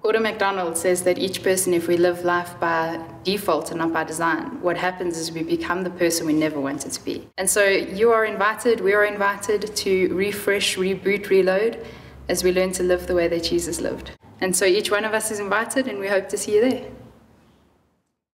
Porter MacDonald says that each person, if we live life by default and not by design, what happens is we become the person we never wanted to be. And so you are invited, we are invited to refresh, reboot, reload as we learn to live the way that Jesus lived. And so each one of us is invited, and we hope to see you there.